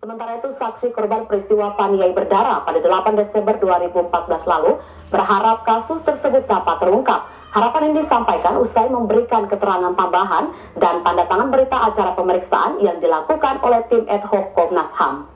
Sementara itu, saksi korban peristiwa paniai berdarah pada 8 Desember 2014 lalu berharap kasus tersebut dapat terungkap. Harapan ini disampaikan usai memberikan keterangan tambahan dan tanda tangan berita acara pemeriksaan yang dilakukan oleh tim ad hoc Komnas HAM.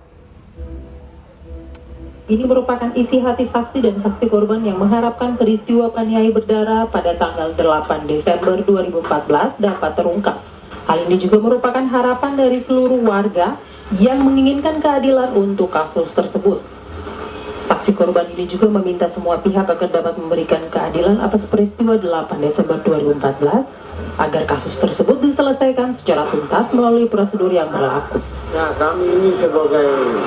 Ini merupakan isi hati saksi dan saksi korban yang mengharapkan peristiwa paniai berdarah pada tanggal 8 Desember 2014 dapat terungkap. Hal ini juga merupakan harapan dari seluruh warga yang menginginkan keadilan untuk kasus tersebut. Saksi korban ini juga meminta semua pihak agar dapat memberikan keadilan atas peristiwa 8 Desember 2014 agar kasus tersebut diselesaikan secara tuntas melalui prosedur yang berlaku. Ya, kami ini sebagai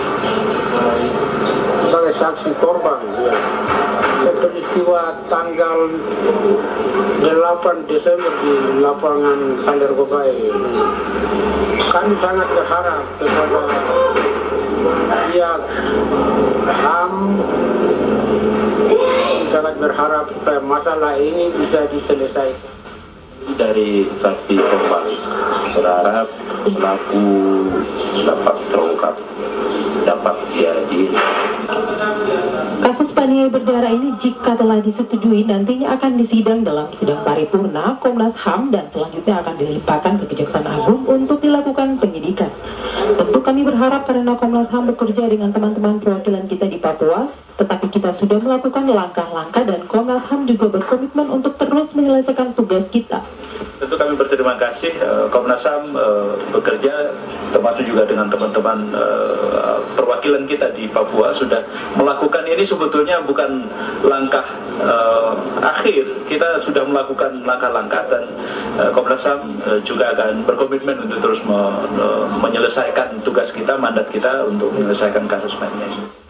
saksi korban ya. Peristiwa tanggal 8 Desember di lapangan Kaler Gobai. Kami sangat berharap kepada pihak HAM, sangat berharap supaya masalah ini bisa diselesaikan. Dari saksi korban berharap pelaku dapat terungkap, dapat diadili. Kasus paniai berdarah ini jika telah disetujui nantinya akan disidang dalam sidang paripurna Komnas HAM dan selanjutnya akan dilimpahkan ke Kejaksaan Agung untuk dilakukan penyidikan. Tentu kami berharap karena Komnas HAM bekerja dengan teman-teman perwakilan kita di Papua, tetapi kita sudah melakukan langkah-langkah dan Komnas HAM juga berkomitmen untuk terus menyelesaikan tugas kita. Tentu kami berterima kasih Komnas HAM bekerja termasuk juga dengan teman-teman perwakilan kita di Papua sudah melakukan ini. Sebetulnya bukan langkah akhir, kita sudah melakukan langkah-langkah dan Komnas HAM juga akan berkomitmen untuk terus menyelesaikan tugas kita, mandat kita untuk menyelesaikan kasus ini.